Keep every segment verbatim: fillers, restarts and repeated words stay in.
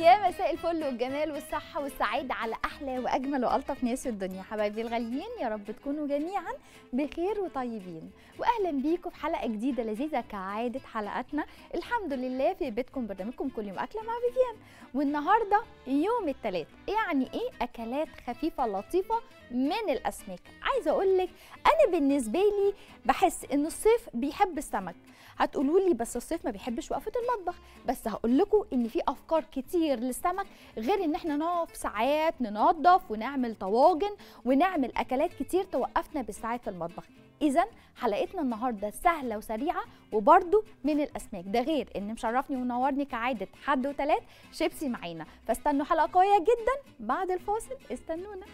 يا مساء الفل والجمال والصحة والسعادة على أحلى وأجمل وألطف ناس في الدنيا. حبايبي الغاليين، يا رب تكونوا جميعا بخير وطيبين، وأهلا بيكم في حلقة جديدة لذيذة كعادة حلقاتنا الحمد لله في بيتكم، برنامجكم كل يوم أكلة مع فيفيان. والنهاردة يوم الثلاث، يعني إيه؟ أكلات خفيفة لطيفة من الأسماك. عايزة أقولك أنا بالنسبة لي بحس إن الصيف بيحب السمك. هتقولوا لي بس الصيف ما بيحبش وقفة المطبخ، بس هقول لكم ان في افكار كتير للسمك غير ان احنا نقف ساعات ننظف ونعمل طواجن ونعمل اكلات كتير توقفنا بالساعات في المطبخ. اذا حلقتنا النهارده سهله وسريعه وبرده من الاسماك، ده غير ان مشرفني ونورني كعاده حد وتلات شيبسي معانا. فاستنوا حلقه قويه جدا بعد الفاصل، استنونا.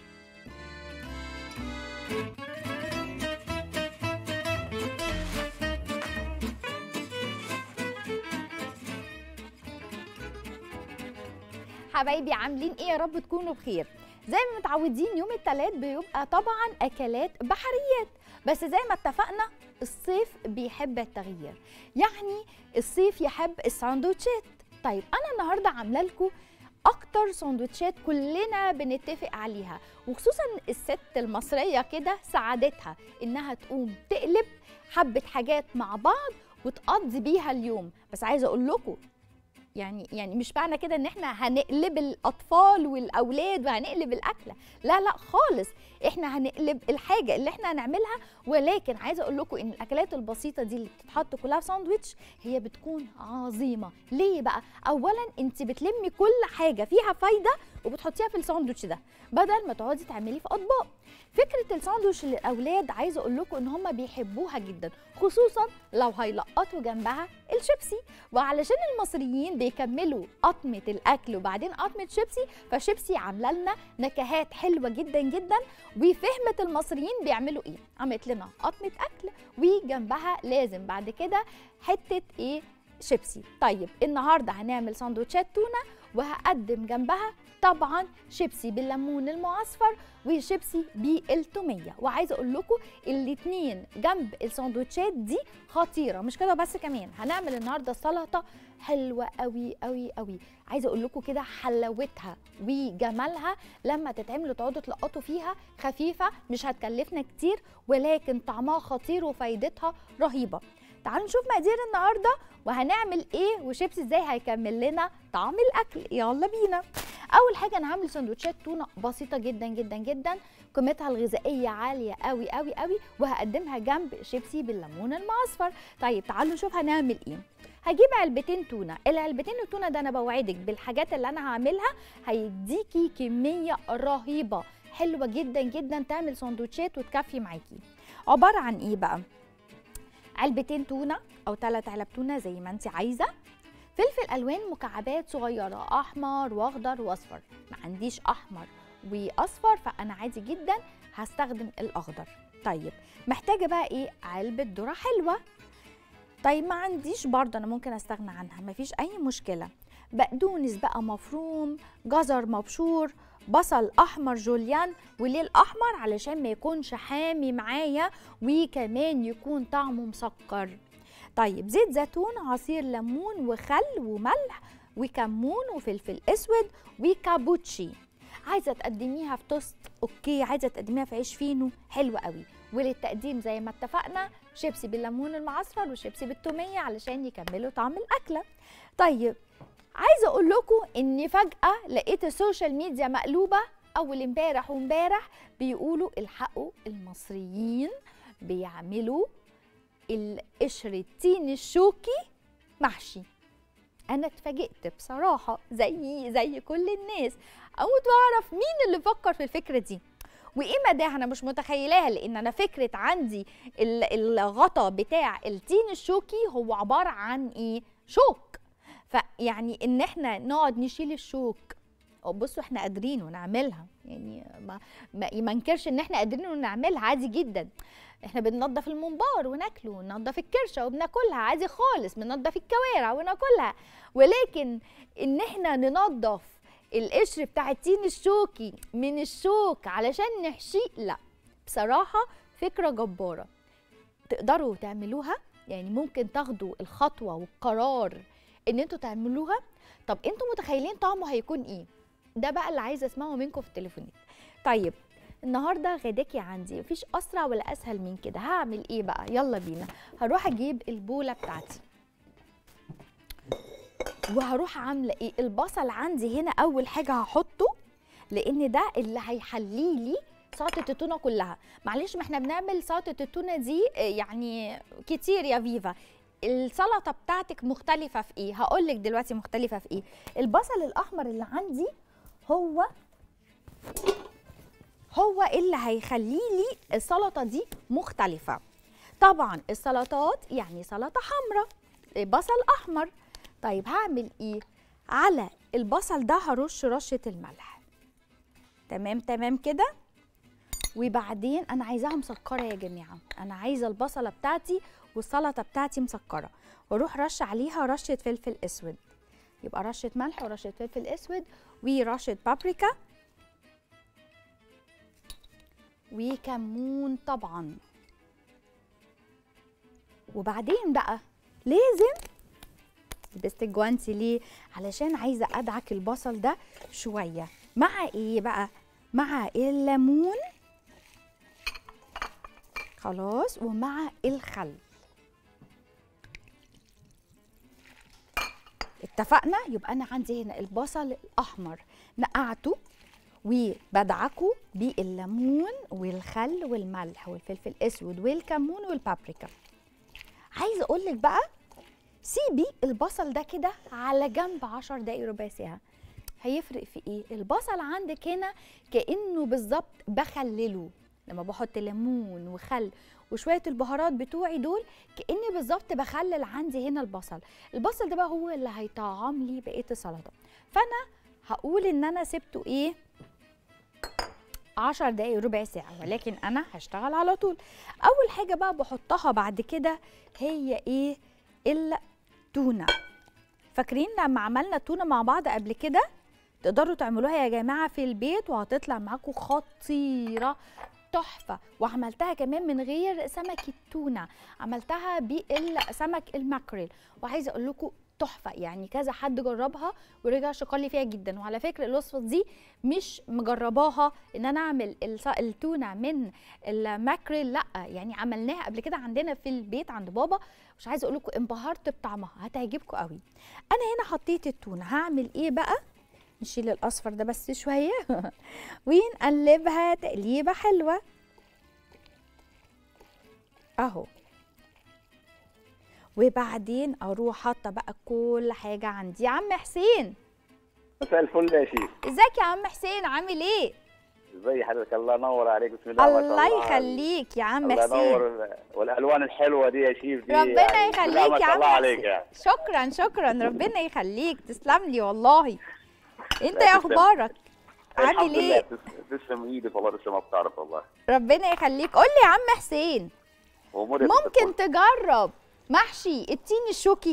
حبايبي عاملين ايه؟ يا رب تكونوا بخير. زي ما متعودين يوم الثلاث بيبقى طبعا اكلات بحريات، بس زي ما اتفقنا الصيف بيحب التغيير، يعني الصيف يحب الساندوتشات. طيب انا النهارده عامله لكم اكتر ساندوتشات كلنا بنتفق عليها، وخصوصا الست المصريه كده سعادتها انها تقوم تقلب حبه حاجات مع بعض وتقضي بيها اليوم. بس عايزه اقول لكم يعني يعني مش معنى كده ان احنا هنقلب الاطفال والاولاد وهنقلب الاكله، لا لا خالص، احنا هنقلب الحاجه اللي احنا هنعملها. ولكن عايزه اقول لكم ان الاكلات البسيطه دي اللي بتتحط كلها في ساندويتش هي بتكون عظيمه. ليه بقى؟ اولا انت بتلمي كل حاجه فيها فايده وبتحطيها في الساندويتش ده بدل ما تقعدي تعمليه في اطباق. فكره الساندويتش للاولاد عايزه اقول لكم ان هم بيحبوها جدا، خصوصا لو هيلقطوا جنبها الشيبسي. وعلشان المصريين بيكملوا قطمه الاكل وبعدين قطمه شيبسي، فشيبسي عامله لنا نكهات حلوه جدا جدا. وفهمه المصريين بيعملوا ايه؟ عملت لنا قطمه اكل وجنبها لازم بعد كده حته ايه؟ شيبسي. طيب النهارده هنعمل ساندوتشات تونه وهقدم جنبها طبعا شيبسي بالليمون المعصفر وشيبسي بالتوميه. وعايزه اقول لكم الاثنين جنب الساندوتشات دي خطيره. مش كده بس، كمان هنعمل النهارده سلطه حلوه قوي قوي قوي. عايزه اقول لكم كده حلاوتها وجمالها لما تتعمل وتقعدوا تلقطوا فيها، خفيفه مش هتكلفنا كتير ولكن طعمها خطير وفايدتها رهيبه. تعالوا نشوف مقادير النهارده وهنعمل ايه وشيبسي ازاي هيكمل لنا طعم الاكل. يلا بينا. اول حاجه انا هعمل سندوتشات تونه بسيطه جدا جدا جدا، قيمتها الغذائيه عاليه قوي قوي قوي، وهقدمها جنب شيبسي بالليمون المعصفر. طيب تعالوا نشوف هنعمل ايه. هجيب علبتين تونه، العلبتين التونه ده انا بوعدك بالحاجات اللي انا هعملها هيديكي كميه رهيبه حلوه جدا جدا تعمل سندوتشات وتكفي معاكي. عباره عن ايه بقى؟ علبتين تونه او ثلاث علب تونه زي ما انت عايزه، فلفل الوان مكعبات صغيره احمر واخضر واصفر. ما عنديش احمر واصفر فانا عادي جدا هستخدم الاخضر. طيب محتاجه بقى ايه؟ علبه ذره حلوه. طيب ما عنديش برضه انا ممكن استغنى عنها، مفيش اي مشكله. بقدونس بقى مفروم، جزر مبشور، بصل احمر جوليان، وليه الاحمر علشان ما يكونش حامي معايا وكمان يكون طعمه مسكر. طيب زيت زيتون، عصير ليمون وخل وملح وكمون وفلفل اسود وكابوتشي. عايزه تقدميها في توست اوكي، عايزه تقدميها في عيش فينو حلو قوي. وللتقديم زي ما اتفقنا شيبسي بالليمون المعصفر وشيبسي بالتوميه علشان يكملوا طعم الاكله. طيب عايزه اقول لكم ان فجاه لقيت السوشيال ميديا مقلوبه اول امبارح وامبارح بيقولوا الحقوا المصريين بيعملوا القشر التين الشوكي محشي. انا اتفاجئت بصراحه زي زي كل الناس، اموت واعرف مين اللي فكر في الفكره دي وايه مداها. انا مش متخيلاها لان انا فكره عندي الغطا بتاع التين الشوكي هو عباره عن ايه؟ شوك. فيعني ان احنا نقعد نشيل الشوك، بصوا احنا قادرين ونعملها، يعني ما ما انكرش ان احنا قادرين ونعملها عادي جدا. احنا بننضف الممبار وناكله، وننضف الكرشه وبناكلها عادي خالص، بننضف الكوارع وناكلها. ولكن ان احنا ننضف القشر بتاع التين الشوكي من الشوك علشان نحشيه، لا بصراحه فكره جباره. تقدروا تعملوها، يعني ممكن تاخدوا الخطوه والقرار ان انتوا تعملوها. طب انتوا متخيلين طعمه هيكون ايه؟ ده بقى اللي عايزه اسمعه منكم في التليفونات. طيب النهارده غداكي عندي، مفيش اسرع ولا اسهل من كده. هعمل ايه بقى؟ يلا بينا. هروح اجيب البوله بتاعتي وهروح عامله ايه؟ البصل عندي هنا اول حاجه هحطه، لان ده اللي هيحلي لي سلطه التونه كلها. معلش ما احنا بنعمل سلطه التونه دي يعني كتير يا فيفا. السلطه بتاعتك مختلفه في ايه؟ هقول لك دلوقتي مختلفه في ايه. البصل الاحمر اللي عندي هو هو اللي هيخلي لي السلطه دي مختلفه. طبعا السلطات يعني سلطه حمراء، بصل احمر. طيب هعمل ايه؟ على البصل ده هرش رشه الملح. تمام تمام كده. وبعدين انا عايزاها مسكره يا جماعه، انا عايزه البصله بتاعتي والسلطه بتاعتي مسكره، واروح رش عليها رشه فلفل اسود. يبقى رشه ملح ورشه فلفل اسود ورشه بابريكا وكمون طبعا. وبعدين بقى لازم لبست الجوانتي ليه؟ علشان عايزه ادعك البصل ده شويه. مع ايه بقى؟ مع الليمون خلاص، ومع الخل. اتفقنا؟ يبقى انا عندي هنا البصل الاحمر نقعته وبدعكه بالليمون والخل والملح والفلفل الاسود والكمون والبابريكا. عايزه اقول لك بقى سيبي البصل ده كده على جنب عشر دقايق ربع ساعه. هيفرق في ايه؟ البصل عندك هنا كانه بالظبط بخلله، لما بحط ليمون وخل وشويه البهارات بتوعي دول كاني بالظبط بخلل عندي هنا البصل. البصل ده بقى هو اللي هيطعم لي بقيه السلطه. فانا هقول ان انا سبته ايه؟ عشر دقايق ربع ساعه، ولكن انا هشتغل على طول. اول حاجه بقى بحطها بعد كده هي ايه؟ التونه. فاكرين لما عملنا التونه مع بعض قبل كده؟ تقدروا تعملوها يا جماعه في البيت وهتطلع معاكم خطيره تحفه. وعملتها كمان من غير سمك التونه، عملتها بالسمك الماكريل، وعايزه اقول لكم تحفه. يعني كذا حد جربها ورجع شكر لي فيها جدا. وعلى فكره الوصفه دي مش مجرباها ان انا اعمل التونه من الماكريل، لا، يعني عملناها قبل كده عندنا في البيت عند بابا. مش عايزه اقول لكم انبهرت بطعمها، هتعجبكم قوي. انا هنا حطيت التونه، هعمل ايه بقى؟ نشيل الاصفر ده بس شويه ونقلبها تقليبه حلوه اهو. وبعدين اروح حاطه بقى كل حاجه عندي. يا عم حسين، مساء الفل يا شيف. ازيك يا عم حسين؟ عامل ايه؟ ازي حضرتك؟ الله ينور عليك. بسم الله ما شاء الله. الله يخليك يا عم الله حسين. الله ينور. والالوان الحلوه دي يا شيف دي ربنا يعني يخليك يا عم حسين. يعني. شكرا شكرا، ربنا يخليك، تسلم لي والله. انت يا اخبارك؟ عامل ايه؟ تسلم ايدك والله، لسه ما بتعرف والله. ربنا يخليك. قول لي يا عم حسين، ممكن تجرب محشي التين الشوكي؟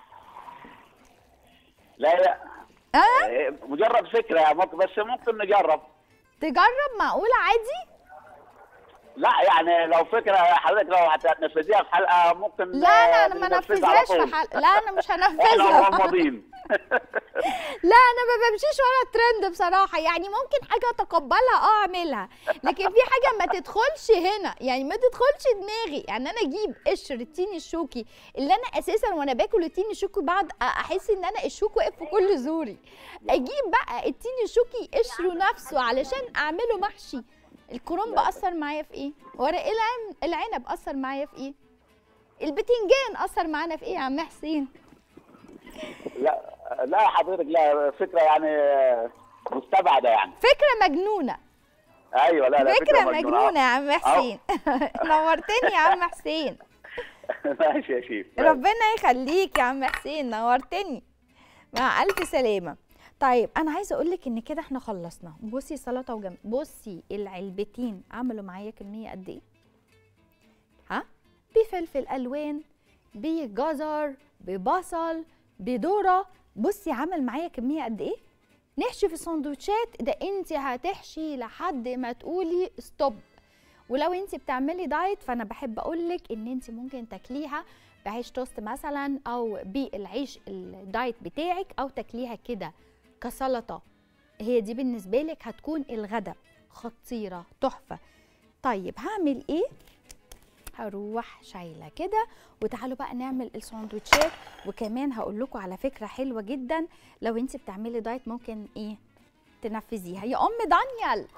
لا لا أه؟ مجرد فكره، بس ممكن نجرب. تجرب؟ معقوله عادي؟ لا يعني لو فكره حضرتك لو هتنفذيها في حلقه ممكن. لا لا انا ما انفذهاش في حلقه، لا انا مش هنفذها. احنا مغمضين. لا انا ما بمشيش ورا الترند بصراحه، يعني ممكن حاجه اتقبلها اه اعملها، لكن في حاجه ما تدخلش هنا، يعني ما تدخلش دماغي. يعني انا اجيب قشر التين الشوكي اللي انا اساسا وانا باكل التين الشوكي بعد احس ان انا الشوك واقف في كل زوري، اجيب بقى التين الشوكي قشره نفسه علشان اعمله محشي. الكرنب اثر معايا في ايه؟ ورق العنب اثر معايا في ايه؟ البتنجان اثر معانا في ايه يا عم حسين؟ لا لا حضرتك، لا فكره يعني مستبعده، يعني فكره مجنونه. ايوه لا لا فكره, فكرة مجنونه, مجنونة يا عم حسين. نورتني يا عم حسين. ماشي يا شيف. ربنا يخليك يا عم حسين، نورتني. مع الف سلامه. طيب انا عايزه اقول لك ان كده احنا خلصنا. بصي السلطه وجنب، بصي العلبتين عملوا معايا كميه قد ايه؟ ها؟ بفلفل الوان، بجزر، ببصل، بذره. بصي عمل معايا كميه قد ايه؟ نحشي في السندوتشات ده انت هتحشي لحد ما تقولي ستوب. ولو انت بتعملي دايت فانا بحب اقول لك ان انت ممكن تاكليها بعيش توست مثلا او بالعيش الدايت بتاعك، او تاكليها كده كسلطه. هي دي بالنسبه لك هتكون الغدا خطيره تحفه. طيب هعمل ايه؟ هروح شايله كده، وتعالوا بقى نعمل الساندوتشات. وكمان هقول لكم على فكره حلوه جدا لو انت بتعملي دايت ممكن ايه تنفذيها. يا ام دانيال،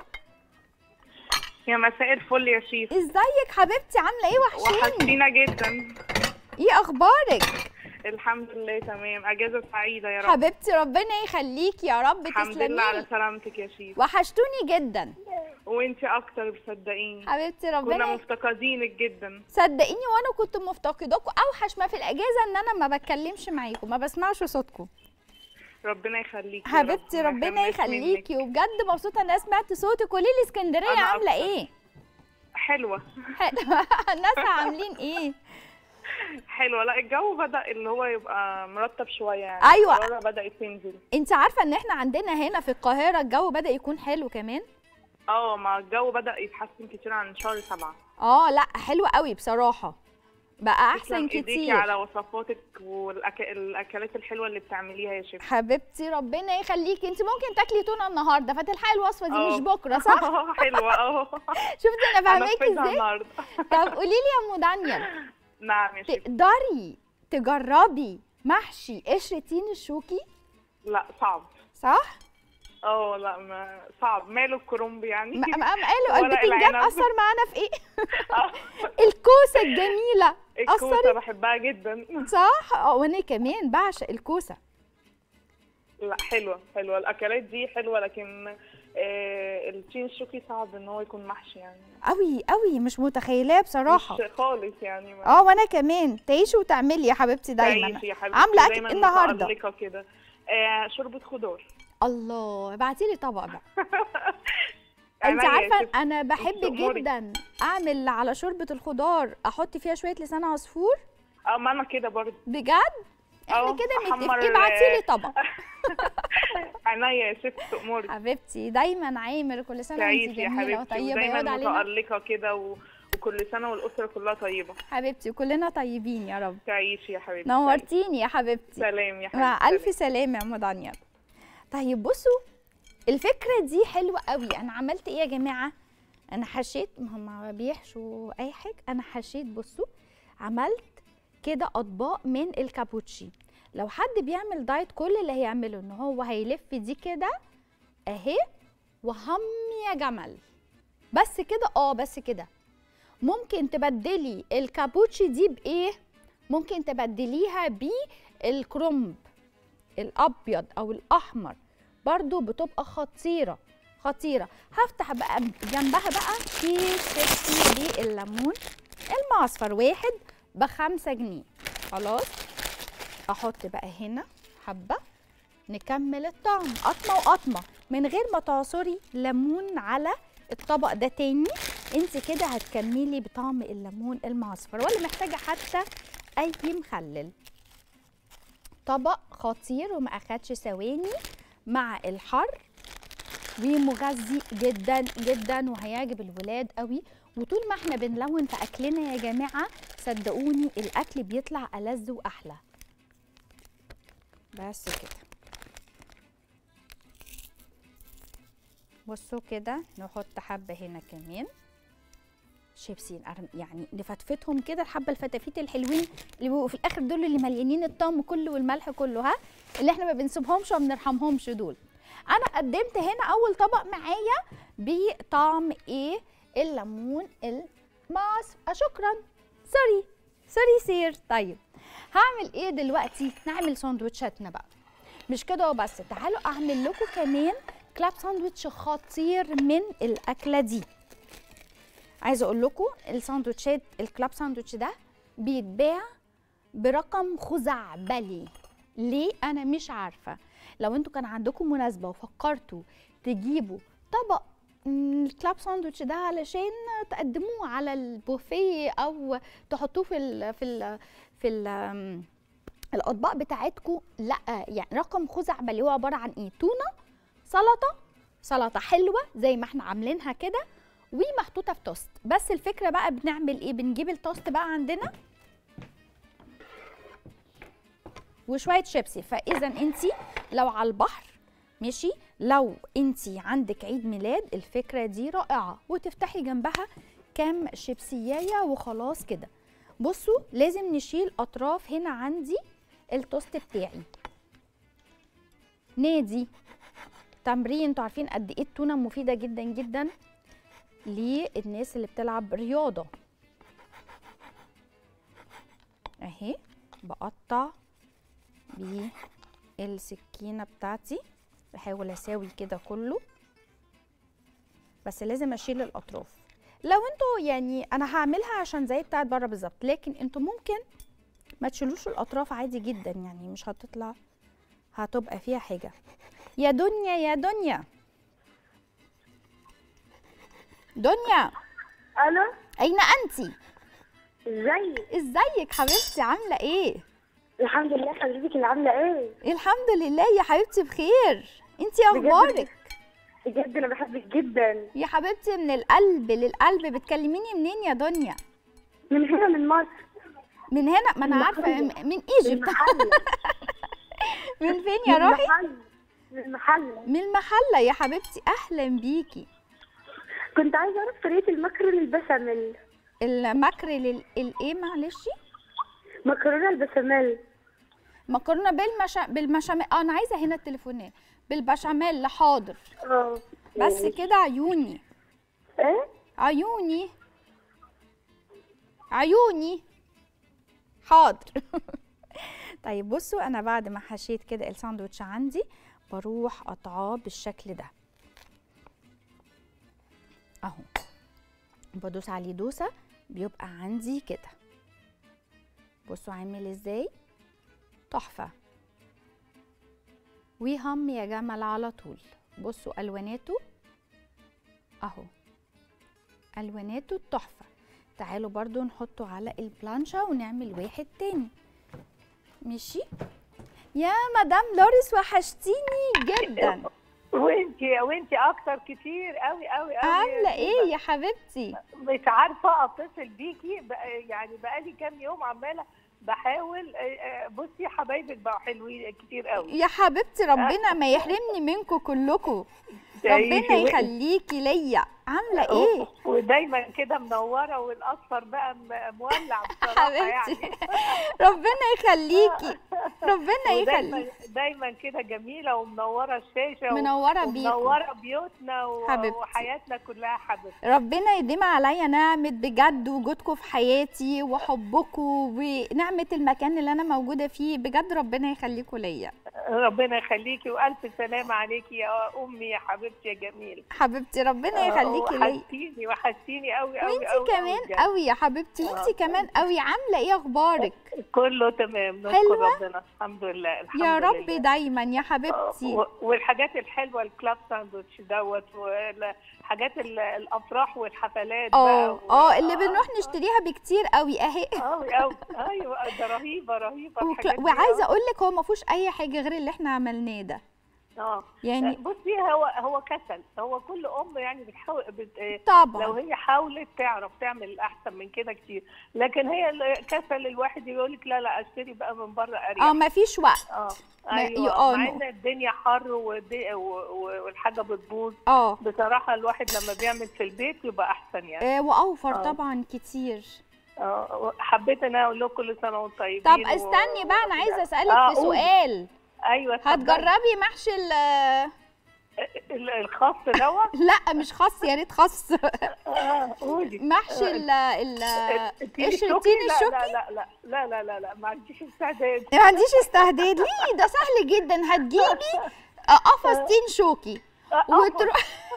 يا مساء الفل يا شيف. ازيك حبيبتي؟ عامله ايه؟ وحشاني. وحشتينا جدا. ايه اخبارك؟ الحمد لله تمام، اجازه سعيده يا رب. حبيبتي ربنا يخليكي يا رب، تسلمي. الحمد لله على سلامتك يا شيف. وحشتوني جدا. وانتي اكتر صدقيني. حبيبتي ربنا كنا مفتقدينك جدا. صدقيني، وانا كنت مفتقداكم. اوحش ما في الاجازه ان انا ما بتكلمش معاكم، ما بسمعش صوتكم. ربنا يخليكي حبيبتي ربنا يخليكي، وبجد مبسوطه ان انا سمعت صوتك. قولي لي اسكندريه عامله ايه؟ حلوه. حلوه. الناس عاملين ايه؟ حلوه. لا الجو بدا اللي هو يبقى مرطب شويه يعني. ايوه الحراره بدات تنزل. انت عارفه ان احنا عندنا هنا في القاهره الجو بدا يكون حلو كمان. اه ما الجو بدا يتحسن كتير عن شهر سبعة. اه لا حلو قوي بصراحه، بقى احسن كتير. ايديكي على وصفاتك والاكلات الحلوه اللي بتعمليها يا شيخ. حبيبتي ربنا يخليكي. انت ممكن تاكلي تونه النهارده فتلحقي الوصفه دي أوه. مش بكره صح؟ اه حلوه. اه شفتي انا فاهماكي ازاي؟ طب قولي لي يا ام دانيال. نعم يا شيخ. تقدري تجربي محشي قشر تين الشوكي؟ لا صعب. صح؟ اه لا ما صعب. ماله الكرنب يعني؟ ما ماله البتنجان اثر معانا في ايه؟ الكوسه الجميله الكوسه بحبها جدا. صح؟ اه وانا كمان بعشق الكوسه. لا حلوه حلوه الاكلات دي حلوه، لكن آه التين الشوكي صعب ان هو يكون محشي يعني. قوي قوي مش متخيلاه بصراحه. مش خالص يعني. اه وانا كمان. تعيشي وتعملي يا حبيبتي دايما. تعيشي يا حبيبتي. عامله اكل النهارده كده آه شوربه خضار. الله ابعتي لي طبق بقى. انت عارفه انا بحب جدا اعمل على شوربه الخضار احط فيها شويه لسان عصفور. اه ما انا كده برضه. بجد؟ احنا كده متفقين. ابعتي لي طبق. عينيا يا ست تأمري. حبيبتي دايما عامر. كل سنه وانت جميله وطيبه. دايما متألقه كده و... وكل سنه والاسره كلها طيبه. حبيبتي وكلنا طيبين يا رب. تعيشي يا حبيبتي. نورتيني يا حبيبتي. سلام يا حبيبتي. مع الف سلامه يا ام دانيال. طيب بصوا الفكره دي حلوه قوي. انا عملت ايه يا جماعه؟ انا حشيت، ما هم بيحشوا اي حاجه. انا حشيت بصوا عملت كده اطباق من الكابوتشي. لو حد بيعمل دايت كل اللي هيعمله ان هو هيلف دي كده اهي وهم يا جمل. بس كده. اه بس كده. ممكن تبدلي الكابوتشي دي بايه؟ ممكن تبدليها بالكرنب الابيض او الاحمر، برضو بتبقى خطيره خطيره. هفتح بقى جنبها بقى كيس شيبسي بالليمون المعصفر واحد بخمسة جنيه. خلاص احط بقى هنا حبه نكمل الطعم قطمه وقطمه من غير ما تعصري ليمون على الطبق ده تاني. انت كده هتكملي بطعم الليمون المعصفر ولا محتاجه حتى اي مخلل. طبق خطير وما اخدش ثواني مع الحر ومغذي جدا جدا وهيعجب الولاد قوي. وطول ما احنا بنلون في اكلنا يا جماعه صدقوني الاكل بيطلع ألذ واحلى. بس كده بصوا كده نحط حبه هنا كمان شيبسي يعني نفتفتهم كده الحبه الفتافيت الحلوين اللي بيبقوا في الاخر دول اللي مليانين الطعم كله والملح كله، ها اللي احنا ما بنسيبهمش وما بنرحمهمش دول. انا قدمت هنا اول طبق معايا بطعم ايه؟ الليمون المعصفر. شكرا. سوري سوري سير. طيب هعمل ايه دلوقتي؟ نعمل ساندوتشاتنا بقى. مش كده وبس، تعالوا اعمل لكم كمان كلاب ساندوتش خطير من الاكله دي. عايزه اقول لكم الساندوتشات الكلاب ساندوتش ده بيتباع برقم خزعبلي. ليه؟ انا مش عارفه. لو انتوا كان عندكم مناسبه وفكرتوا تجيبوا طبق الكلاب ساندوتش ده علشان تقدموه على البوفيه او تحطوه في ال في ال في ال الاطباق بتاعتكم، لا يعني رقم خزعبلي. هو عباره عن ايه؟ تونه، سلطه سلطه حلوه زي ما احنا عاملينها كده ومحطوطه في توست. بس الفكره بقى بنعمل ايه؟ بنجيب التوست بقى عندنا وشويه شيبسي. فاذا انت لو على البحر ماشي، لو انت عندك عيد ميلاد الفكره دي رائعه، وتفتحي جنبها كام شيبسيايه وخلاص كده. بصوا لازم نشيل اطراف هنا عندي التوست بتاعي. نادي تمرين، انتوا عارفين قد ايه التونه مفيده جدا جدا للناس اللي بتلعب رياضه. اهي بقطع بالسكينه بتاعتي، بحاول اساوي كده كله، بس لازم اشيل الاطراف. لو انتوا يعني انا هعملها عشان زي بتاعت بره بالظبط، لكن انتوا ممكن ما تشيلوش الاطراف عادي جدا، يعني مش هتطلع هتبقى فيها حاجه. يا دنيا يا دنيا دنيا، الو، اين انتي؟ ازيك؟ ازيك حبيبتي، عامله ايه؟ الحمد لله. حضرتك اللي عامله ايه؟ الحمد لله يا حبيبتي بخير. انتي اخبارك؟ بجد انا بحبك جدا يا حبيبتي من القلب للقلب. بتكلميني منين يا دنيا؟ من هنا من مصر. من هنا؟ ما انا من عارفه المحلة. من من ايجيبت. المحله. من فين يا روحي؟ من المحله. من المحله يا حبيبتي، اهلا بيكي. كنت عايزه اعرف طريقه المكرونه البشاميل. المكرل ال- الايه معلش؟ مكرونه البشاميل. مكرونه بالمشا بالمشاميل. اه انا عايزه هنا التليفونات بالبشاميل. حاضر اه بس كده. عيوني ايه؟ عيوني عيوني حاضر. طيب بصوا، انا بعد ما حشيت كده الساندوتش عندي بروح قطعاه بالشكل ده اهو، بدوس عليه دوسه بيبقى عندي كده. بصوا عامل ازاي، تحفه. وهم يا جمل على طول. بصوا الواناته اهو، الواناته تحفه. تعالوا برضو نحطه على البلانشا ونعمل واحد تاني. ماشي يا مدام لوريس، وحشتيني جدا. وانتي وانتي اكتر كتير قوي قوي قوي. عامله ايه يا حبيبتي؟ مش عارفه اتصل بيكي بقى، يعني بقالي كام يوم عماله بحاول. بصي حبايبك بقوا حلوين كتير قوي يا حبيبتي، ربنا ما يحرمني منكم كلكم، ربنا يخليكي ليا. عامله ايه؟ ودايما كده منوره، والاصفر بقى مولع بصراحه يعني. ربنا يخليكي، ربنا يخليكي. دايما كده جميله ومنوره الشاشه، منوره بيكم، ومنوره بيوتنا حبيبتي. وحياتنا كلها حبيبتي. ربنا يديم عليا نعمه بجد وجودكم في حياتي وحبكم ونعمه المكان اللي انا موجوده فيه، بجد ربنا يخليكم ليا. ربنا يخليكي والف سلامه عليكي يا امي يا حبيبتي يا جميل. حبيبتي ربنا يخليكي ليا. وحشتيني وحشتيني قوي قوي. وانتي كمان قوي يا حبيبتي، وانتي كمان قوي. عامله ايه اخبارك؟ كله تمام، نشكر حلوة؟ ربنا الحمد لله. الحمد يا رب لله. دايما يا حبيبتي. والحاجات الحلوه الكلاب ساندوتش دوت، والحاجات الافراح والحفلات اه اه اللي بنروح نشتريها بكتير قوي اهي. قوي قوي. ايوه ده رهيبه رهيبه الحاجات دي. وعايزه اقول لك هو ما فيهوش اي حاجه غير اللي احنا عملناه ده. اه يعني بصي، هو هو كسل. هو كل ام يعني بتحاول بت... طبعا لو هي حاولت تعرف تعمل احسن من كده كتير، لكن هي كسل الواحد يقول لك لا لا اشتري بقى من بره اريح. اه ما فيش وقت. اه ما- ايوه اه مع نو. ان الدنيا حر والدي- و- والحاجه بتبوظ. اه بصراحه الواحد لما بيعمل في البيت يبقى احسن يعني. آه، واوفر آه. طبعا كتير. اه حبيت انا اقول لكم كل سنه وانتم طيبين. طب استني بقى، انا عايزه اسالك آه، في قولي. سؤال. ايوه اتفضلي. هتجربي محشي ال ال- الخاص دوت؟ لا مش خاص، يا ريت خاص. اه قولي. محشي ال ال التين قشر الشوكي؟ التين لا الشوكي. لا لا لا لا لا لا ما عنديش استعداد. ما عنديش استعداد ليه؟ ده سهل جدا. هتجيبي قفص تين شوكي وتروح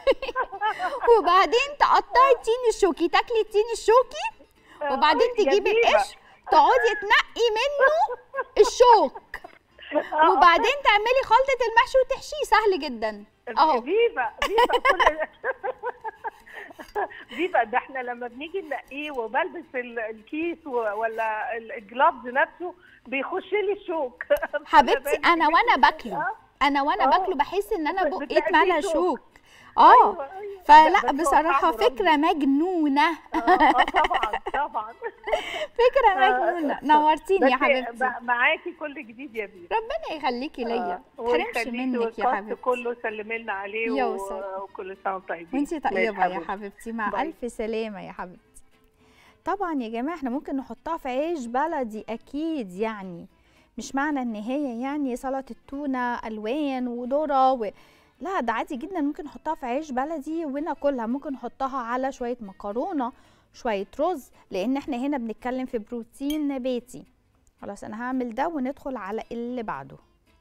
وبعدين تقطعي التين الشوكي، تاكلي التين الشوكي، وبعدين تجيبي القشر تقعدي تنقي منه الشوك، وبعدين تعملي خلطة المحشي وتحشيه. سهل جدا اهو. فيفا فيفا كل فيفا. ده احنا لما بنيجي ننقيه وبلبس ال- الكيس و- ولا ال- الجلافز نفسه بيخش لي الشوك. حبيبتي انا وانا باكله، انا وانا آه. باكله بحس ان انا بقيت بتلاقي مالها فيه شوك. شوك. اه أيوة أيوة. فلا بس هو بصراحه طعمه رهيب. فكره مجنونه. اه آه، طبعا طبعا. فكره آه، مجنونه، نورتيني يا بس حبيبتي. ب- معاكي كل جديد يا بيبي. ربنا يخليكي ليا، ما تحرمش ويخليكي منك يا والكاست حبيبتي. كله سلمي لنا عليه يا و- وسلام. وكل سنه وانتم طيبين. وانتي ماشي طيبه يا حبيبتي. حبيبتي، مع باي. الف سلامه يا حبيبتي. طبعا يا جماعه احنا ممكن نحطها في عيش بلدي اكيد، يعني مش معنى ان هي يعني سلطه تونه الوان وذره و... لا ده عادي جدا ممكن نحطها في عيش بلدي وناكلها. ممكن نحطها على شويه مكرونه، شويه رز، لان احنا هنا بنتكلم في بروتين نباتي. خلاص انا هعمل ده وندخل على اللي بعده.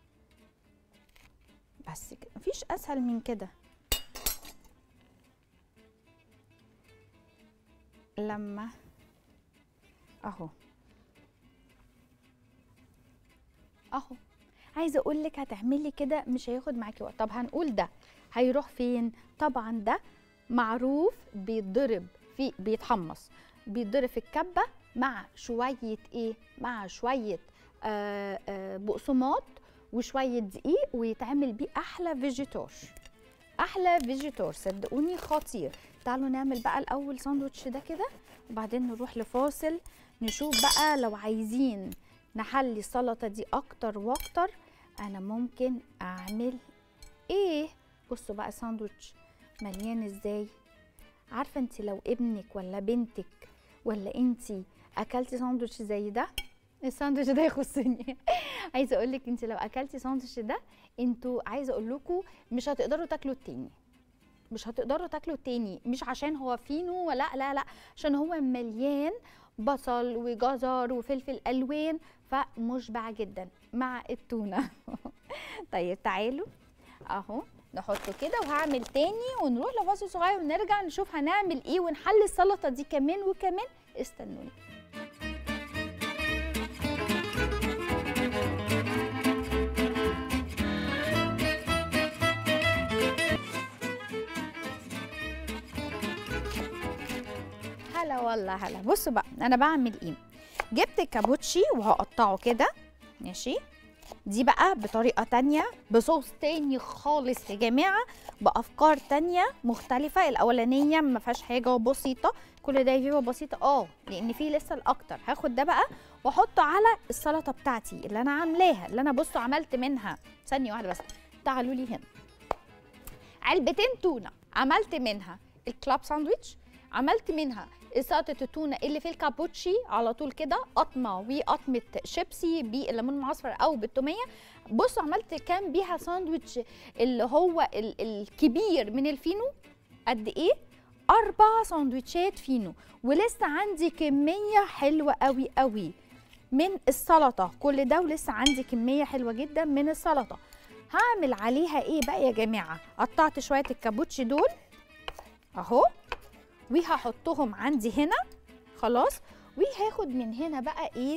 بس كده مفيش اسهل من كده. لما اهو اهو عايزه اقول لك هتعملي كده مش هياخد معاكي وقت. طب هنقول ده هيروح فين؟ طبعا ده معروف بيتضرب في بيتحمص، بيتضرب في الكبه مع شويه ايه؟ مع شويه آه آه بقسماط وشويه دقيق، ويتعمل بيه احلى فيجيتار. احلى فيجيتار صدقوني خطير. تعالوا نعمل بقى الاول ساندوتش ده كده وبعدين نروح لفاصل نشوف بقى لو عايزين نحلي السلطه دي اكتر واكتر انا ممكن اعمل ايه. بصوا بقى ساندوتش مليان ازاي. عارفه انت لو ابنك ولا بنتك ولا انت اكلتي ساندوتش زي ده، الساندوتش ده يخصني. عايزه اقول لك انت لو اكلتي ساندوتش ده انتوا عايزه اقول لكم مش هتقدروا تاكلوا التاني، مش هتقدروا تاكلوا التاني. مش عشان هو فينو ولا لا لا، عشان هو مليان بصل وجزر وفلفل الوان فمشبع جدا مع التونه. طيب تعالوا اهو نحطه كده وهعمل تاني ونروح لفاصل صغير ونرجع نشوف هنعمل ايه ونحلي السلطه دي كمان وكمان. استنوني. هلا والله هلا. بصوا بقى انا بعمل ايه. جبت الكابوتشي وهقطعه كده ماشي. دي بقى بطريقه تانية بصوص تاني خالص يا جماعه، بافكار تانية مختلفه. الاولانيه ما فيهاش حاجه وبسيطه، كل ده يبقى بسيطه اه لان في لسه الاكتر. هاخد ده بقى واحطه على السلطه بتاعتي اللي انا عاملاها، اللي انا بصوا عملت منها ثانيه واحده بس. تعالوا لي هنا علبتين تونه عملت منها الكلاب ساندويتش، عملت منها سلطه التونه اللي في الكابوتشي على طول كده قطمه وقطمه شيبسي بالليمون المعصفر او بالتوميه. بصوا عملت كام بيها ساندويتش اللي هو ال الكبير من الفينو قد ايه؟ اربع ساندويتشات فينو. ولسه عندي كميه حلوه قوي قوي من السلطه. كل ده ولسه عندي كميه حلوه جدا من السلطه. هعمل عليها ايه بقى يا جماعه؟ قطعت شويه الكابوتشي دول اهو وهحطهم عندي هنا خلاص. وهاخد من هنا بقى ايه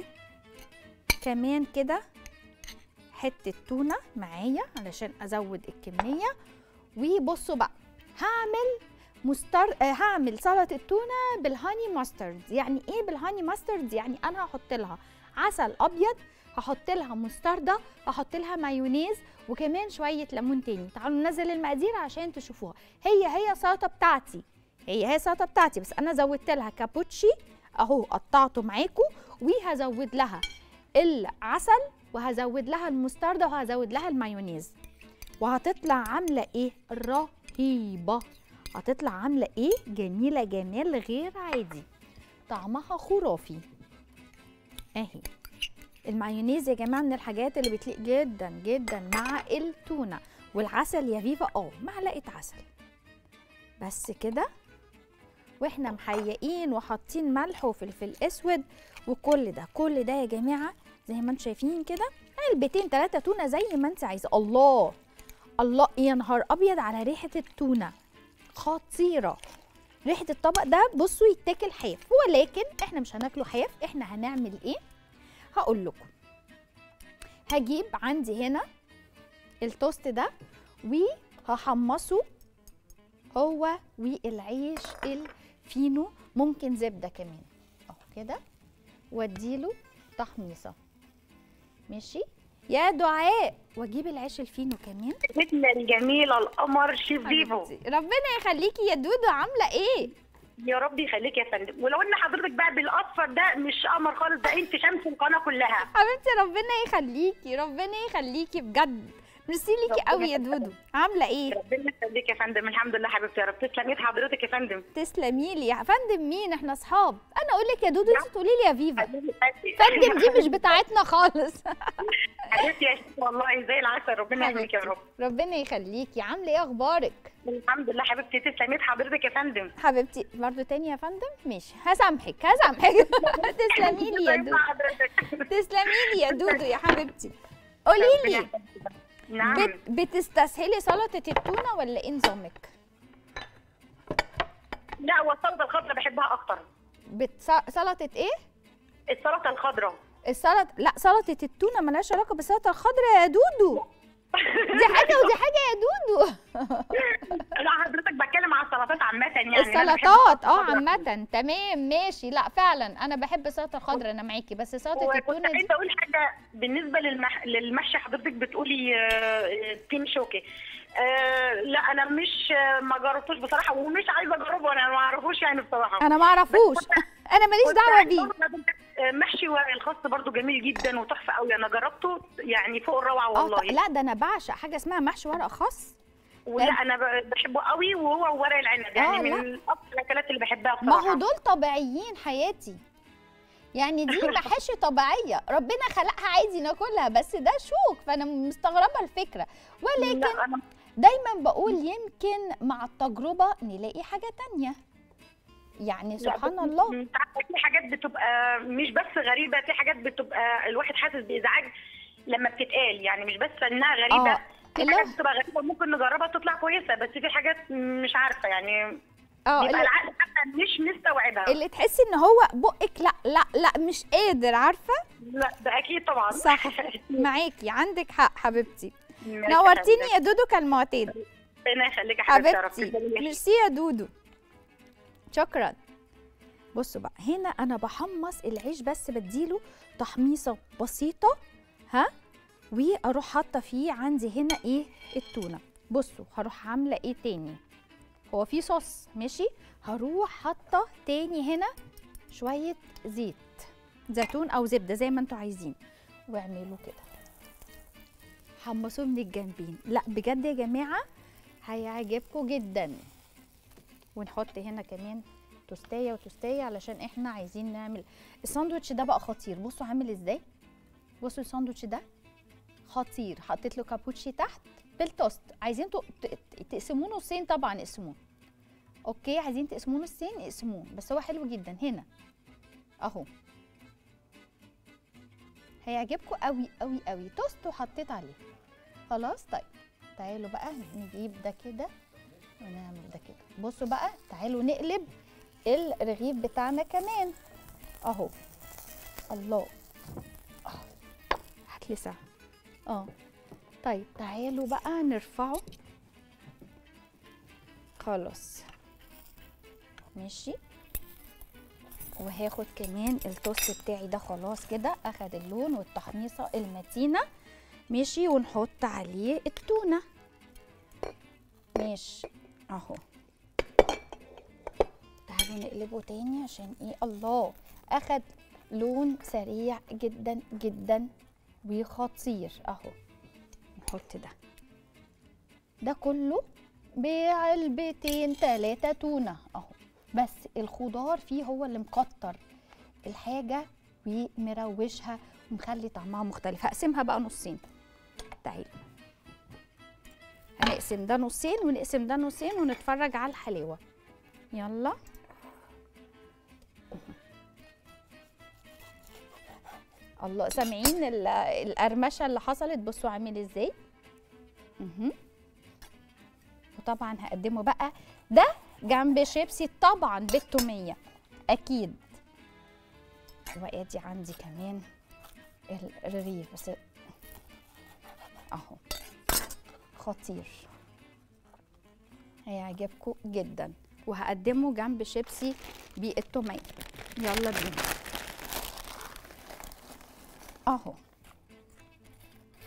كمان كده حته تونه معايا علشان ازود الكميه. وبصوا بقى هعمل مستر آه هعمل سلطه التونه بالهاني ماسترد. يعني ايه بالهاني ماسترد؟ يعني انا هحط لها عسل ابيض، هحط لها مستردة، هحط لها مايونيز وكمان شويه ليمون تاني. تعالوا ننزل المقادير عشان تشوفوها. هي هي السلطه بتاعتي، هي هي السلطه بتاعتي بس انا زودت لها كابوتشي اهو قطعته معاكم، وهزود لها العسل وهزود لها المستردة وهزود لها المايونيز. وهتطلع عامله ايه؟ رهيبه. هتطلع عامله ايه؟ جميله جمال غير عادي، طعمها خرافي. اهي المايونيز يا جماعه من الحاجات اللي بتليق جدا جدا مع التونه. والعسل يا فيفا اه معلقه عسل بس كده، واحنا محيقين وحاطين ملح وفلفل اسود وكل ده. كل ده يا جماعه زي ما انتم شايفين كده علبتين ثلاثه تونه زي ما انت عايزه. الله الله يا نهار ابيض على ريحه التونه خطيره. ريحه الطبق ده بصوا يتاكل حاف، ولكن احنا مش هناكله حاف. احنا هنعمل ايه؟ هقول لكم. هجيب عندي هنا التوست ده وهحمصه هو والعيش الفينو، ممكن زبده كمان اهو كده، واديله تحميصه ماشي. يا دعاء، واجيب العيش الفينو كمان. ستنا الجميله القمر شيف فيفو. حبيبتي، ربنا يخليكي يا دودو، عامله ايه؟ يا رب يخليك يا فندم. ولو ان حضرتك بقى بالاصفر ده مش قمر خالص، ده انت شمس القناه كلها. حبيبتي ربنا يخليكي، ربنا يخليكي بجد. ميرسي ليكي ربنا قوي يا يخليك. دودو، عامله ايه؟ ربنا يخليك يا فندم. الحمد لله حبيبتي، يا رب. تسلم ايد حضرتك يا فندم. تسلمي لي يا فندم. مين؟ احنا اصحاب. انا اقول لك يا دودو، انت تقولي لي يا فيفا. حبيبتي فندم دي مش بتاعتنا خالص. حبيبتي يا شيخ، والله زي العسل. ربنا يخليك يا رب. ربنا يخليكي. عامله ايه، اخبارك؟ الحمد لله حبيبتي. تسلم ايد حضرتك يا فندم. حبيبتي برضه تاني يا فندم. ماشي، هسامحك هسامحك. تسلمي لي يا دودو، تسلمي لي يا دودو يا حبيبتي. قولي لي، نعم. بت بتستسهلي سلطه التونه ولا ايه نظامك؟ لا، هو السلطه الخضراء بحبها اكتر. بت... سلطه ايه؟ السلطه الخضراء. السلطه، لا سلطه التونه مالهاش علاقه بالسلطه الخضراء يا دودو. دي حاجه ودي حاجه يا دودو. لا حضرتك بتكلم على السلطات عامه يعني. السلطات اه عامه. تمام ماشي. لا فعلا انا بحب السلطه الخضراء، انا معاكي، بس سلطه التونه كنت دي. عايزه اقول حاجه بالنسبه للمح... للمحشي. حضرتك بتقولي آه، تيم شوكي. آه لا انا مش آه، ما جربتوش بصراحه، ومش عايزه اجربه. انا ما اعرفوش يعني بصراحه. انا ما اعرفوش. انا ماليش دعوه بيه. محشي ورق الخاص برضو جميل جدا وتحفه قوي. انا جربته يعني فوق الروعه اه والله. لا ده انا بعشق حاجه اسمها محشي ورق خاص. ولا انا ب- بحبه قوي، وهو ورق العنب يعني آه، لا. من اكتر الاكلات اللي بحبها ما بصراحه. هو دول طبيعيين حياتي، يعني دي محاشي طبيعيه ربنا خلقها عادي ناكلها، بس ده شوك، فانا مستغربه الفكره. ولكن لا أنا دايما بقول يمكن مع التجربه نلاقي حاجه تانية، يعني سبحان لا، الله. انت عارفة في حاجات بتبقى مش بس غريبه، في حاجات بتبقى الواحد حاسس بازعاج لما بتتقال، يعني مش بس انها غريبه. اه في اللي حاجات هو- بتبقى غريبه ممكن نجربها تطلع كويسه، بس في حاجات مش عارفه يعني اه بيبقى اللي, العقل حتى مش مستوعبها. اللي تحسي ان هو بقك لا لا لا مش قادر، عارفه؟ لا ده اكيد طبعا. صح، معاكي عندك حق حبيبتي. ماشي نورتيني حبيبتي. يا دودو كالمعتاد. ربنا يخليك يا حبيبتي يا رب. حبيبتي تسلمي. ميرسي يا دودو، شكرا. بصوا بقى هنا انا بحمص العيش، بس بديله تحميصه بسيطه ها، واروح حاطه فيه عندي هنا ايه التونه. بصوا هروح عامله ايه تاني، هو في صوص ماشي، هروح حاطه تاني هنا شويه زيت زيتون او زبده زي ما انتوا عايزين، واعملوا كده حمصوه من الجنبين. لا بجد يا جماعه هيعجبكم جدا. ونحط هنا كمان توستايه وتوستايه علشان احنا عايزين نعمل الساندوتش ده بقى خطير. بصوا عامل ازاي، بصوا الساندوتش ده خطير. حطيت له كابوتشي تحت بالتوست. عايزين تقسموه نصين طبعا اقسموه، اوكي. عايزين تقسموه نصين اقسموه، بس هو حلو جدا هنا اهو، هيعجبكم قوي قوي قوي. توست وحطيت عليه خلاص. طيب تعالوا بقى نجيب ده كده ونعمل ده كده. بصوا بقى تعالوا نقلب الرغيف بتاعنا كمان اهو. الله هاتلي ساعة. اه طيب تعالوا بقى نرفعه خلاص ماشي. وهاخد كمان التوست بتاعي ده خلاص كده اخد اللون والتحميصه المتينه ماشي، ونحط عليه التونه ماشي اهو. تعالوا نقلبه تاني عشان ايه، الله اخد لون سريع جدا جدا وخطير اهو. نحط ده ده كله بعلبتين تلاتة تونه اهو، بس الخضار فيه هو اللي مكتر الحاجه ومروشها ومخلي طعمها مختلف. هقسمها بقى نصين. تعالوا هنقسم ده نصين ونقسم ده نصين ونتفرج على الحلاوه. يلا الله، سامعين القرمشه اللي حصلت؟ بصوا عامل ازاي. اها وطبعا هقدمه بقى ده جنب شيبسي طبعا بالتوميه اكيد. وادي عندي كمان الرغيف بس اهو خطير، هيعجبكم جدا. وهقدمه جنب شيبسي بالتوميه. يلا بينا اهو.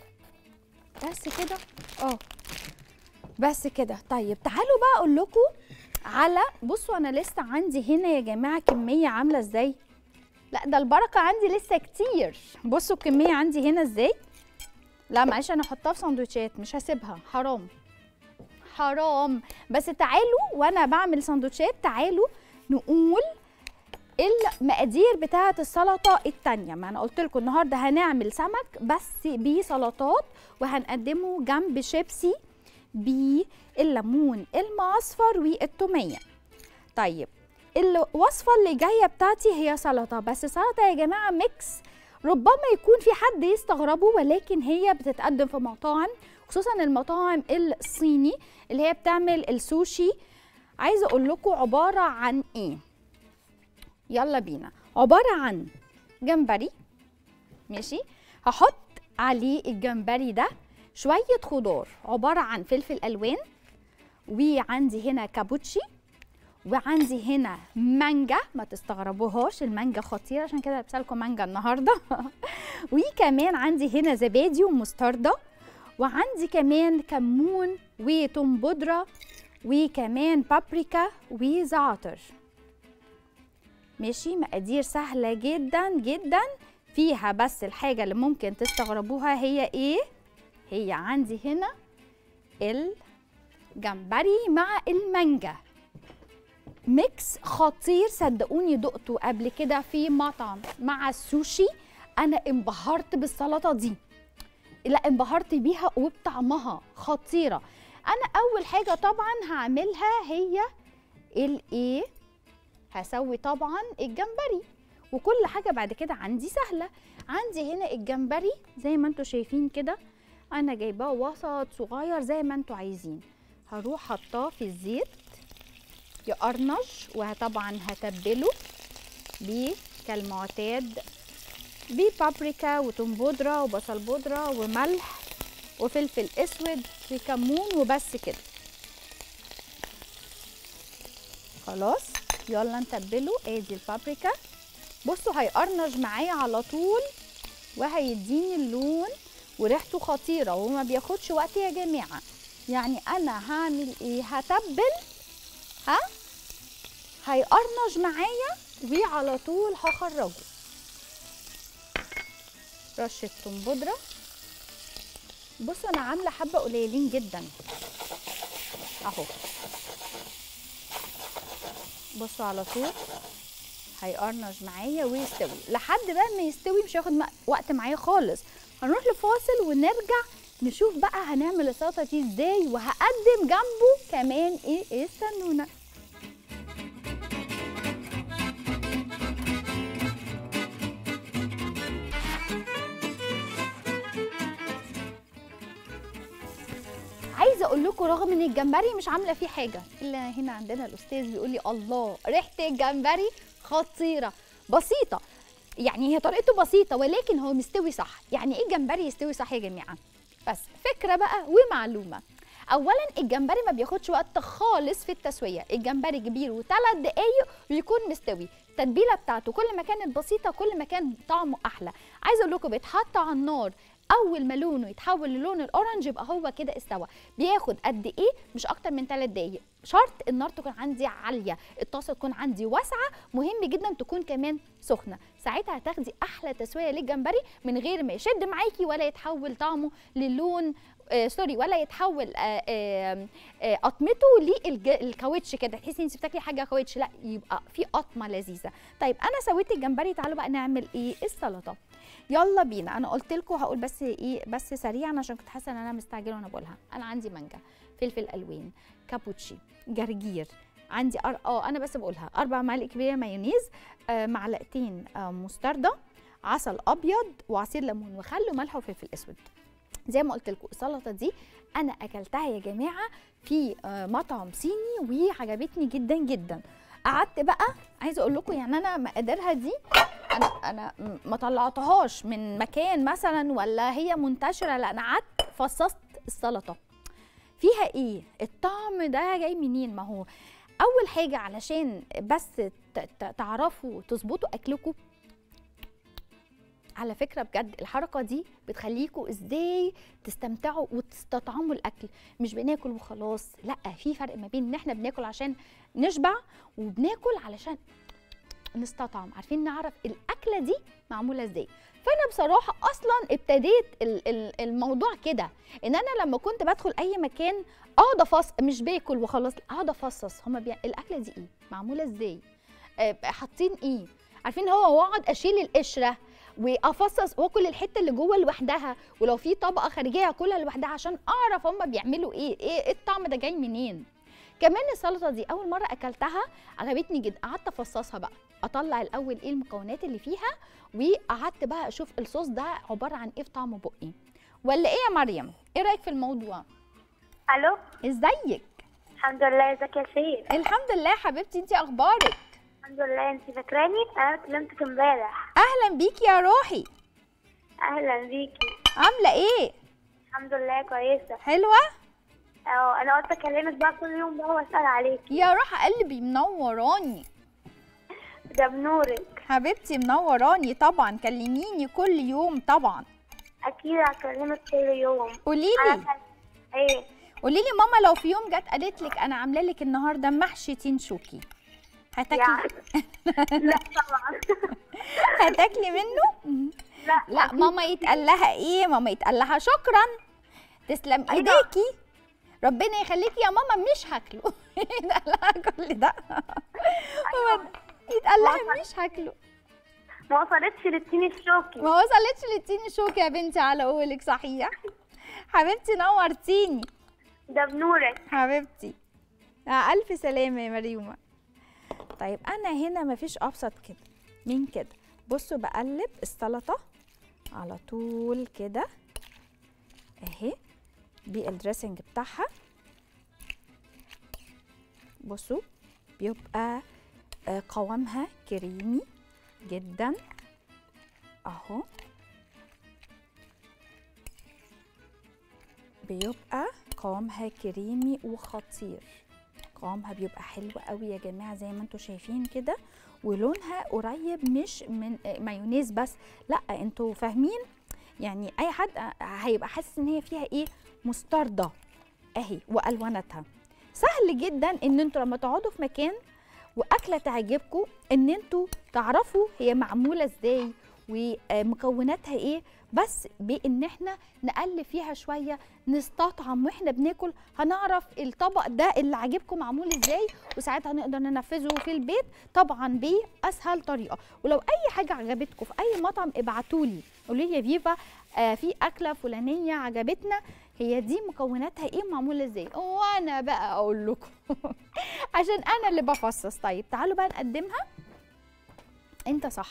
بس كده اه بس كده. طيب تعالوا بقى اقول لكم على، بصوا انا لسه عندي هنا يا جماعه كميه عامله ازاي. لا ده البركه عندي لسه كتير. بصوا الكميه عندي هنا ازاي. لا معلش انا هحطها في سندوتشات مش هسيبها، حرام حرام. بس تعالوا وانا بعمل سندوتشات تعالوا نقول المقادير بتاعه السلطه التانيه. ما انا قلت لكم النهارده هنعمل سمك بس بسلطات وهنقدمه جنب شيبسي بالليمون المعصفر والتوميه. طيب الوصفه اللي جايه بتاعتي هي سلطه، بس سلطه يا جماعه ميكس، ربما يكون في حد يستغربه ولكن هي بتتقدم في مطاعم، خصوصا المطاعم الصيني اللي هي بتعمل السوشي. عايزه اقول لكم عباره عن ايه. يلا بينا. عباره عن جمبري، ماشي، هحط عليه الجمبري ده شويه خضار عباره عن فلفل الوان، وعندي هنا كابوتشي، وعندي هنا مانجا، ما تستغربوهاش المانجا خطيره عشان كده لابسه لكم مانجا النهارده وكمان عندي هنا زبادي ومستردة، وعندي كمان كمون وتوم بودره وكمان بابريكا وزعتر. ماشي، مقادير سهله جدا جدا فيها، بس الحاجه اللي ممكن تستغربوها هي ايه؟ هي عندي هنا الجمبري مع المانجا، ميكس خطير صدقوني. دقته قبل كده في مطعم مع السوشي، انا انبهرت بالسلطه دي، لا انبهرت بيها وبطعمها خطيره. انا اول حاجه طبعا هعملها هي الايه، هسوي طبعا الجمبري، وكل حاجه بعد كده عندي سهله. عندي هنا الجمبري زي ما انتم شايفين كده، انا جايباه وسط صغير زي ما انتم عايزين. هروح حطاه في الزيت يقرنج، وطبعا هتبله كالمعتاد ببابريكا وتوم بودره وبصل بودره وملح وفلفل اسود وكمون وبس كده. خلاص يلا نتبله. ادي البابريكا، بصوا هيقرنج معايا على طول وهيديني اللون وريحته خطيره وما بياخدش وقت يا جماعه. يعني انا هعمل ايه؟ هتبل، ها، هيقرنج معايا وعلى طول هخرجه. رشه توم بودره، بصوا انا عامله حبه قليلين جدا اهو، بصوا على طول هيقرنج معايا ويستوي. لحد بقى ما يستوي مش هياخد وقت معايا خالص. هنروح لفاصل ونرجع نشوف بقى هنعمل السلطه دي ازاي، وهقدم جنبه كمان ايه. استنونا. عايزه اقول لكم رغم ان الجمبري مش عامله فيه حاجه، الا هنا عندنا الاستاذ بيقول لي الله ريحه الجمبري خطيره. بسيطه يعني، هي طريقته بسيطه ولكن هو مستوي صح. يعني ايه الجمبري يستوي صح يا جماعه؟ بس فكره بقى ومعلومه. اولا الجمبري ما بياخدش وقت خالص في التسويه، الجمبري كبير وثلاث دقايق ويكون مستوي. التتبيله بتاعته كل ما كانت بسيطه كل ما كان طعمه احلى. عايزه اقول لكم بيتحط على النار، اول ما لونه يتحول للون الاورنج يبقى هو كده استوى. بياخد قد ايه؟ مش اكتر من ثلاث دقايق. شرط النار تكون عندي عاليه، الطاسه تكون عندي واسعه، مهم جدا تكون كمان سخنه، ساعتها هتاخدي احلى تسويه للجمبري من غير ما يشد معاكي ولا يتحول طعمه للون آه سوري ولا يتحول آه آه آه قطمته للكاوتش كده، تحسي انت بتاكلي حاجه كاوتش، لا يبقى في قطمه لذيذه. طيب انا سويت الجمبري، تعالوا بقى نعمل ايه؟ السلطه. يلا بينا. انا قلت لكم هقول بس ايه بس سريعا عشان كنت حاسه ان انا مستعجله وانا بقولها. انا عندي مانجا، فلفل الوان، كابوتشي، جرجير، عندي أر... اه انا بس بقولها اربع معالق كبيره مايونيز، آه معلقتين آه مستردة، عسل ابيض وعصير ليمون وخل وملح وفلفل اسود. زي ما قلت لكم السلطه دي انا اكلتها يا جماعه في آه مطعم صيني وعجبتني جدا جدا. قعدت بقى عايزه اقول لكم يعني انا مقاديرها دي انا انا ما طلعتهاش من مكان مثلا ولا هي منتشره، لا انا قعدت فصصت السلطه فيها ايه، الطعم ده جاي منين. ما هو اول حاجه علشان بس تعرفوا تظبطوا اكلكم، على فكره بجد الحركه دي بتخليكوا ازاي تستمتعوا وتستطعموا الاكل، مش بناكل وخلاص، لا، في فرق ما بين ان احنا بناكل عشان نشبع وبناكل علشان نستطعم، عارفين نعرف الاكله دي معموله ازاي. فانا بصراحه اصلا ابتديت الموضوع كده، ان انا لما كنت بدخل اي مكان اقعد افصص، مش باكل وخلاص، اقعد افصص هما بي... الاكله دي ايه، معموله ازاي، أه حاطين ايه، عارفين هو، واقعد اشيل القشره وافصص واكل الحته اللي جوه لوحدها، ولو في طبقه خارجيه اكلها لوحدها عشان اعرف هما بيعملوا ايه، ايه الطعم ده جاي منين. كمان السلطه دي اول مره اكلتها عجبتني جدا، قعدت افصصها بقى، اطلع الاول ايه المكونات اللي فيها، وقعدت بقى اشوف الصوص ده عباره عن ايه في طعم بقي، ولا ايه يا مريم؟ ايه رايك في الموضوع؟ الو، ازيك؟ الحمد لله. ازيك يا سيد؟ الحمد لله حبيبتي، انتي اخبارك؟ الحمد لله. انت فاكراني؟ انا كلمتك امبارح. اهلا بيكي يا روحي. اهلا بيكي. عامله ايه؟ الحمد لله كويسه. حلوه؟ اه، انا قلت اكلمك بقى كل يوم بقى واسال عليكي. يا روح قلبي منوراني. ده بنورك حبيبتي، منوراني طبعا، كلميني كل يوم طبعا. اكيد هكلمك كل يوم. قولي لي ايه؟ قولي لي ماما لو في يوم جت قالت لك انا عامله لك النهارده محشي تين شوكي، هتاكلي؟ يعني. لا طبعا. هتاكلي منه؟ لا لا، ماما يتقال لها ايه؟ ماما يتقال لها شكرا، تسلم ايديكي، ربنا يخليكي يا ماما، مش هاكله. يتقال لها كل ده. يتقال لها مش هاكله. ما وصلتش للتين الشوكي. ما وصلتش للتين الشوكي يا بنتي على قولك، صحيح. حبيبتي نورتيني. ده بنورك حبيبتي. ألف سلامة يا مريومة. طيب أنا هنا مفيش أبسط كده من كده، بصوا بقلب السلطة على طول كده أهي بالدريسنج بتاعها، بصوا بيبقى قوامها كريمي جدا اهو، بيبقى قوامها كريمي وخطير، قوامها بيبقى حلو قوي يا جماعه زي ما انتم شايفين كده، ولونها قريب مش من مايونيز بس، لا انتوا فاهمين يعني، اي حد هيبقى حاسس ان هي فيها ايه، مستردة اهي والوانتها. سهل جدا ان انتوا لما تقعدوا في مكان واكله تعجبكم ان انتوا تعرفوا هي معموله ازاي ومكوناتها ايه، بس بان احنا نقلب فيها شويه نستطعم واحنا بناكل، هنعرف الطبق ده اللي عاجبكم معمول ازاي، وساعتها نقدر ننفذه في البيت طبعا باسهل طريقه. ولو اي حاجه عجبتكم في اي مطعم ابعتوا لي، قولوا لي يا فيفا آه في اكله فلانيه عجبتنا، هي دي مكوناتها ايه معموله ازاي، وانا بقى اقول لكم عشان انا اللي بفصص. طيب تعالوا بقى نقدمها. انت صح،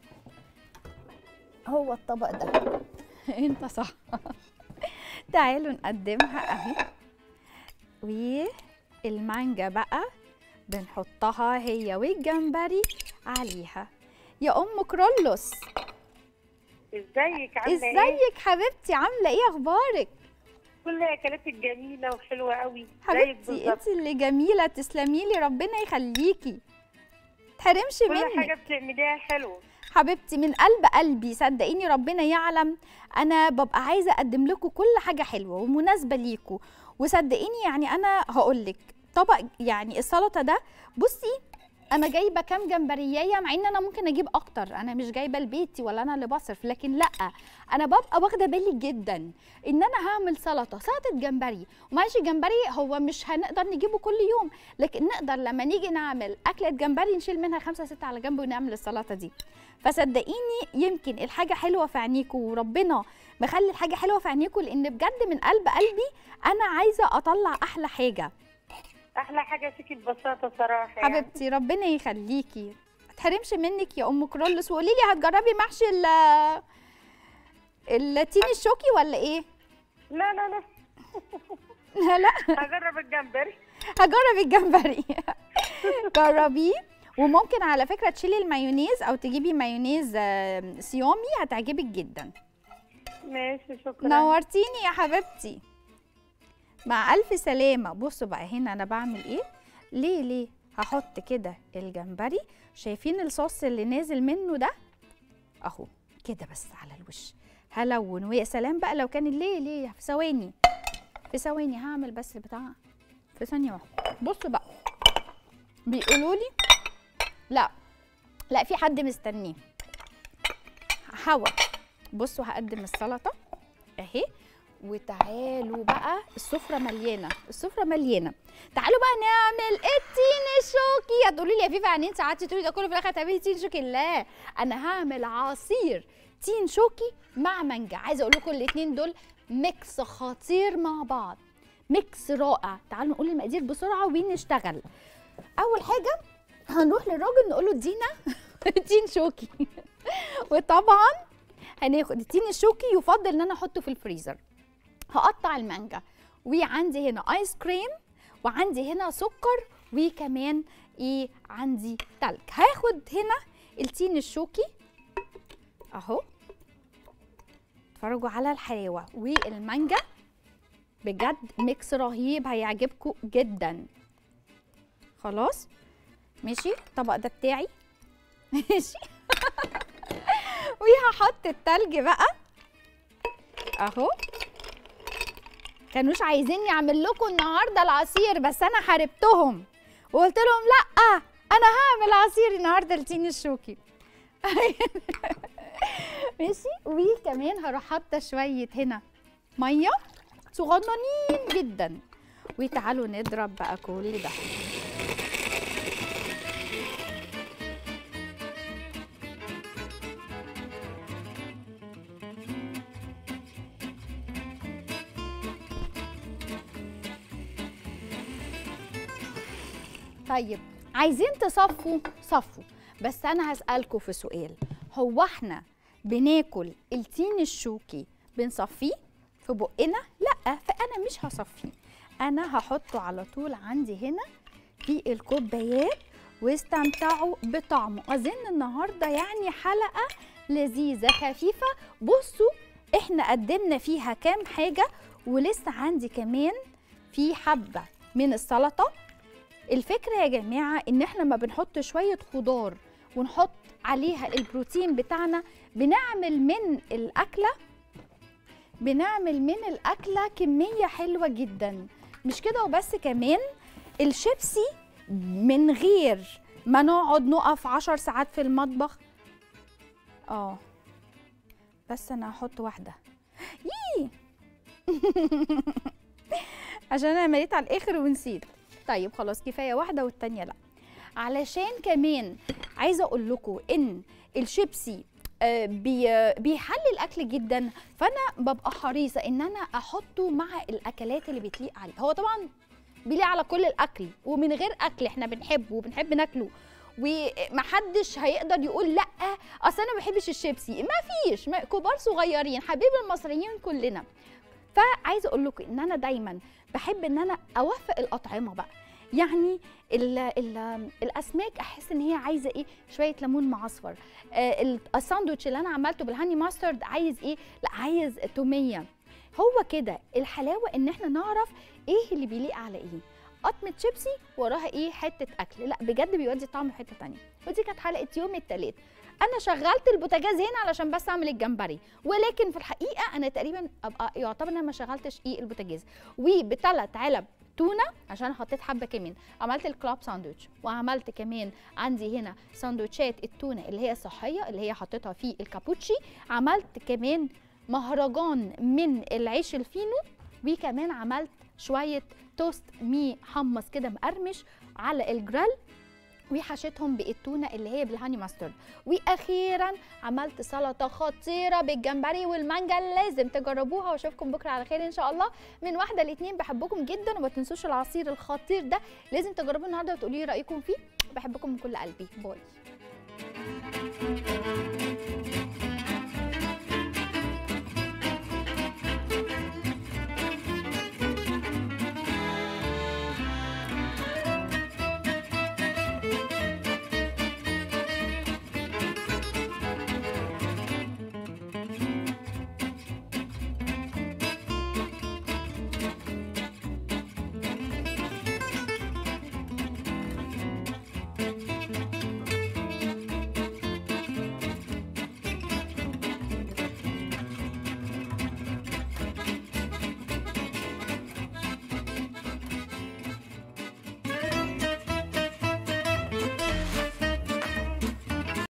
هو الطبق ده. انت صح. تعالوا نقدمها اهي، والمانجا بقى بنحطها هي والجمبري عليها. يا ام كرولوس، ازيك؟ عامله ايه؟ ازيك حبيبتي، عامله ايه، اخبارك؟ كل اكلاتك جميله وحلوه قوي. حبيبتي انت اللي جميله، تسلمي لي، ربنا يخليكي، تحرمش منك. كل حاجه بتعمليها حلوه حبيبتي، من قلب قلبي، صدقيني ربنا يعلم انا ببقى عايزه اقدم لكم كل حاجه حلوه ومناسبه ليكم، وصدقيني يعني انا هقول لك طبق يعني السلطه ده، بصي انا جايبه كام جمبريايه، مع ان انا ممكن اجيب اكتر، انا مش جايبه لبيتي ولا انا اللي بصرف، لكن لا انا ببقى واخده بالي جدا ان انا هعمل سلطه سلطه جمبري، ومعلش الجمبري هو مش هنقدر نجيبه كل يوم، لكن نقدر لما نيجي نعمل اكله جمبري نشيل منها خمسه سته على جنب ونعمل السلطه دي. فصدقيني يمكن الحاجه حلوه في عينيكم، وربنا مخلي الحاجه حلوه في عينيكم، لان بجد من قلب قلبي انا عايزه اطلع احلى حاجه. احلى حاجه فيكي البساطه صراحه يعني. حبيبتي ربنا يخليكي، ما تحرمش منك يا ام كرولس. وقولي لي هتجربي محشي ال التين الشوكي ولا ايه؟ لا لا لا لا لا هجرب الجمبري. هجرب الجمبري. جربيه، وممكن على فكره تشيلي المايونيز او تجيبي مايونيز سيومي هتعجبك جدا. ماشي، شكرا. نورتيني يا حبيبتي، مع الف سلامه. بصوا بقى هنا انا بعمل ايه، ليه ليه هحط كده الجمبري، شايفين الصوص اللي نازل منه ده اهو كده بس على الوش هلون. ويا سلام بقى لو كان ليه ليه في ثواني في ثواني هعمل بس البتاع في ثانيه واحده. بصوا بقى بيقولوا لي لا لا في حد مستنيه هوا. بصوا هقدم السلطه اهي، وتعالوا بقى السفره مليانه السفره مليانه. تعالوا بقى نعمل التين الشوكي. هتقولي لي يا فيفا يعني انت قعدتي تقولي ده كله في الاخر هتعملي تين شوكي؟ لا، انا هعمل عصير تين شوكي مع مانجا. عايزه اقول لكم الاثنين دول ميكس خطير مع بعض، ميكس رائع. تعالوا نقول المقادير بسرعه ونشتغل. اول حاجه هنروح للراجل نقول له ادينا تين شوكي وطبعا هناخد التين الشوكي يفضل ان انا احطه في الفريزر. هقطع المانجا، وعندي هنا ايس كريم، وعندي هنا سكر، وكمان ايه عندي تلج. هاخد هنا التين الشوكي اهو، اتفرجوا على الحلاوه والمانجا، بجد ميكس رهيب هيعجبكم جدا. خلاص ماشي، الطبق ده بتاعي ماشي وهحط التلج بقى اهو. كانوش عايزيني اعمل لكم النهارده العصير، بس انا حاربتهم وقلت لهم لا انا هعمل عصير النهارده التين الشوكي ماشي. وكمان هروح حاطه شويه هنا ميه صغننين جدا، وتعالوا نضرب بقى كل ده. طيب عايزين تصفوا صفوا، بس انا هسألكوا في سؤال، هو احنا بناكل التين الشوكي بنصفيه في بقنا؟ لا، فانا مش هصفيه، انا هحطه على طول عندي هنا في الكوبايات واستمتعوا بطعمه. اظن النهارده يعني حلقه لذيذه خفيفه. بصوا احنا قدمنا فيها كام حاجه، ولسه عندي كمان في حبه من السلطه. الفكره يا جماعه ان احنا ما بنحط شويه خضار ونحط عليها البروتين بتاعنا، بنعمل من الاكله بنعمل من الاكله كميه حلوه جدا. مش كده وبس، كمان الشيبسي من غير ما نقعد نقف عشر ساعات في المطبخ. اه بس انا هحط واحده يي عشان انا مليت على الاخر ونسيت. طيب خلاص كفايه واحده والتانيه لا، علشان كمان عايزه اقول لكم ان الشيبسي آه بي بيحلي الاكل جدا، فانا ببقى حريصه ان انا احطه مع الاكلات اللي بتليق عليه. هو طبعا بيليق على كل الاكل، ومن غير اكل احنا بنحبه وبنحب ناكله، ومحدش هيقدر يقول لا اصل انا ما بحبش الشيبسي. ما فيش كبار صغيرين، حبيب المصريين كلنا. فعايزه اقول لكم ان انا دايما بحب ان انا اوفق الاطعمه بقى. يعني ال ال الاسماك احس ان هي عايزه ايه، شويه ليمون معصفر. آه الساندوتش اللي انا عملته بالهاني ماسترد عايز ايه، لا عايز توميه. هو كده الحلاوه ان احنا نعرف ايه اللي بيليق على ايه. قطمه شيبسي وراها ايه، حته اكل، لا بجد بيودي طعم في حته ثانيه. ودي كانت حلقه يوم الثلاث. انا شغلت البوتاجاز هنا علشان بس اعمل الجمبري، ولكن في الحقيقه انا تقريبا ابقى يعتبر انا ما شغلتش ايه البوتاجاز. وبثلاث علب تونه عشان حطيت حبه كمان، عملت الكلاب ساندوتش، وعملت كمان عندي هنا ساندوتشات التونه اللي هي صحيه اللي هي حطيتها في الكابوتشي. عملت كمان مهرجان من العيش الفينو، وكمان عملت شويه توست مي حمص كده مقرمش على الجريل، وحشيتهم بالتونه اللي هي بالهاني ماسترد. واخيرا عملت سلطه خطيره بالجمبري والمانجا، لازم تجربوها. واشوفكم بكره على خير ان شاء الله من واحده لاثنين. بحبكم جدا، وما تنسوش العصير الخطير ده لازم تجربوه النهارده وتقولوا لي رايكم فيه. بحبكم من كل قلبي. باي.